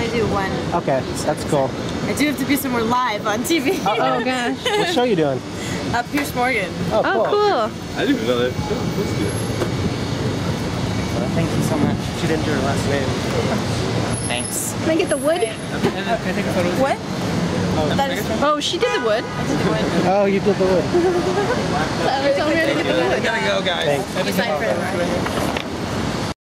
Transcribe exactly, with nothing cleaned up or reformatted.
to do one. Okay, that's cool. I do have to be somewhere live on T V. Uh, oh gosh. What show are you doing? Uh, Pierce Morgan. Oh, cool. Oh, cool. I didn't know that. That's good. Well, thank you so much. She didn't do her last name. Thanks. Can I get the wood? Can I take a photo? What? Oh, That is, Oh, she did the wood. I did the one. Oh, you did the wood. I was already to get the wood. I gotta go, guys. Thanks. You signed for it, right?